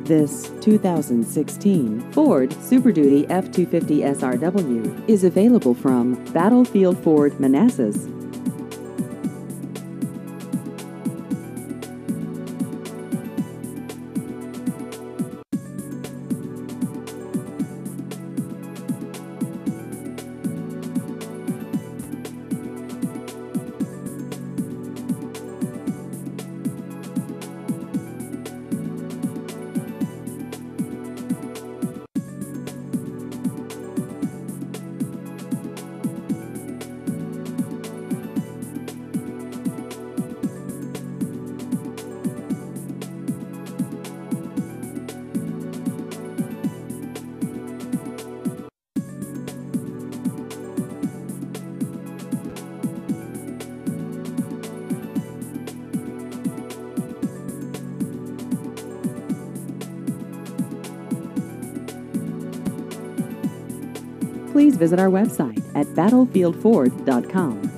This 2016 Ford Super Duty F-250 SRW is available from Battlefield Ford Manassas. Please visit our website at battlefieldford.com.